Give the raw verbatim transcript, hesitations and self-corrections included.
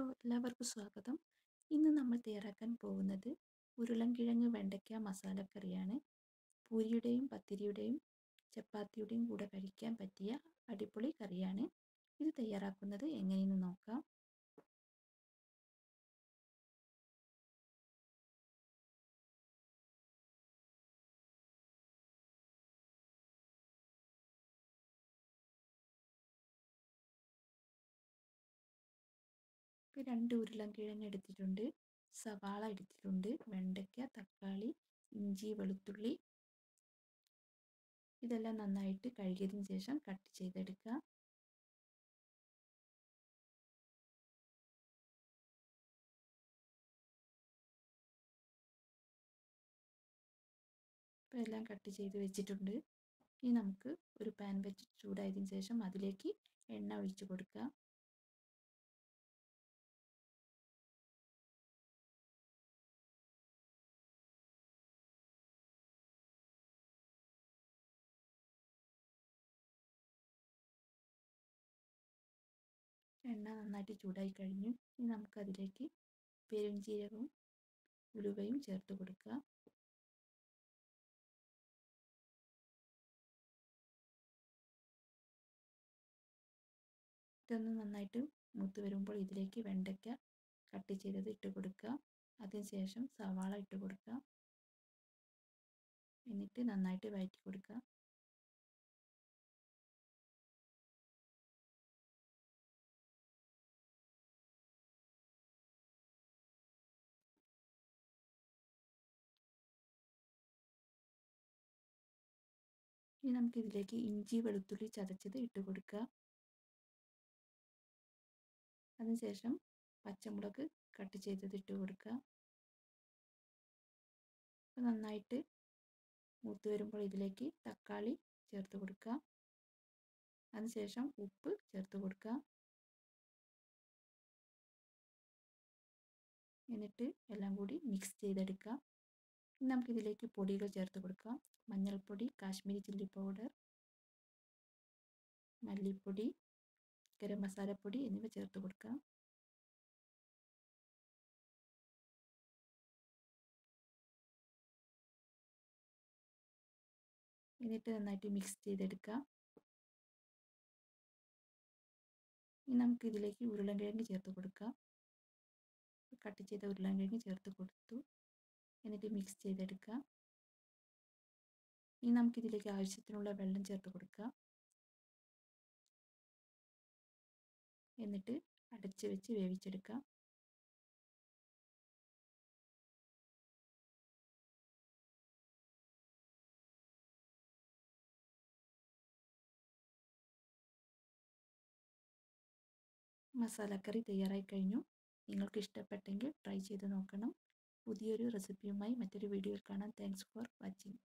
Hello, എല്ലാവർക്കും സ്വാഗതം. ഇന്ന് നമ്മൾ തയ്യാറാക്കാൻ പോകുന്നത് ഉരുളൻകിഴങ്ങ് വെണ്ടയ്ക്ക മസാലക്കറിയാണ്. പൂരിയുടെയും പത്തിരിയുടെയും ചപ്പാത്തിയുടെയും കൂടെ കഴിക്കാൻ പറ്റിയ അടിപൊളി കറിയാണ്. ഇത് തയ്യാറാക്കുന്നത് എങ്ങനെയെന്ന് നോക്കാം. ഇപ്പോൾ രണ്ട് ഉരുളൻകിഴങ്ങ് എടുത്തിട്ടുണ്ട്, സവാള എടുത്തിട്ടുണ്ട്, വെണ്ടയ്ക്ക, തക്കാളി, ഇഞ്ചി, വെളുത്തുള്ളി ഇതെല്ലാം നന്നായിട്ട് കഴുകിയതിന് ശേഷം കട്ട് ചെയ്തെടുക്കുക. ഇപ്പോൾ എല്ലാം കട്ട് ചെയ്ത് വെച്ചിട്ടുണ്ട്. ഇനി നമുക്ക് ഒരു പാൻ വെച്ച് ചൂടായതിനു ശേഷം അതിലേക്ക് എണ്ണ ഒഴിച്ച് കൊടുക്കുക. എണ്ണ നന്നായിട്ട് ചൂടായി കഴിഞ്ഞു. ഇനി നമുക്കതിലേക്ക് പെരുംജീരകവും ഉലുവയും ചേർത്ത് കൊടുക്കുക. ഇതൊന്ന് നന്നായിട്ട് മൂത്ത് വരുമ്പോൾ ഇതിലേക്ക് വെണ്ടയ്ക്ക കട്ട് ചെയ്തത് ഇട്ട് കൊടുക്കുക. അതിനുശേഷം സവാള ഇട്ട് കൊടുക്കുക. എന്നിട്ട് നന്നായിട്ട് വഴറ്റി കൊടുക്കുക. ഇനി നമുക്കിതിലേക്ക് ഇഞ്ചി വെളുത്തുള്ളി ചതച്ചത് ഇട്ട് കൊടുക്കുക. അതിനുശേഷം പച്ചമുളക് കട്ട് ചെയ്തത് ഇട്ട് കൊടുക്കുക. അപ്പോൾ നന്നായിട്ട് മൂത്ത് വരുമ്പോൾ ഇതിലേക്ക് തക്കാളി ചേർത്ത് കൊടുക്കുക. അതിനുശേഷം ഉപ്പ് ചേർത്ത് കൊടുക്കുക. എന്നിട്ട് എല്ലാം കൂടി മിക്സ് ചെയ്തെടുക്കുക. ഇനി നമുക്കിതിലേക്ക് പൊടികൾ ചേർത്ത് കൊടുക്കാം. മഞ്ഞൾപ്പൊടി, കാശ്മീരി ചില്ലി പൗഡർ, മല്ലിപ്പൊടി, ഗരം മസാലപ്പൊടി എന്നിവ ചേർത്ത് കൊടുക്കാം. എന്നിട്ട് നന്നായിട്ട് മിക്സ് ചെയ്തെടുക്കുക. ഇനി നമുക്കിതിലേക്ക് ഉരുളൻകിഴങ്ങ് ചേർത്ത് കൊടുക്കാം. കട്ട് ചെയ്ത ഉരുളൻകിഴങ്ങ് ചേർത്ത് കൊടുത്തു. എന്നിട്ട് മിക്സ് ചെയ്തെടുക്കുക. ഇനി നമുക്കിതിലേക്ക് ആവശ്യത്തിനുള്ള വെള്ളം ചേർത്ത് കൊടുക്കുക. എന്നിട്ട് അടച്ച് വെച്ച് വേവിച്ചെടുക്കുക. മസാലക്കറി തയ്യാറായി കഴിഞ്ഞു. നിങ്ങൾക്ക് ഇഷ്ടപ്പെട്ടെങ്കിൽ ട്രൈ ചെയ്ത് നോക്കണം. പുതിയൊരു റെസിപ്പിയുമായി മറ്റൊരു വീഡിയോയിൽ കാണാം. Thanks for watching.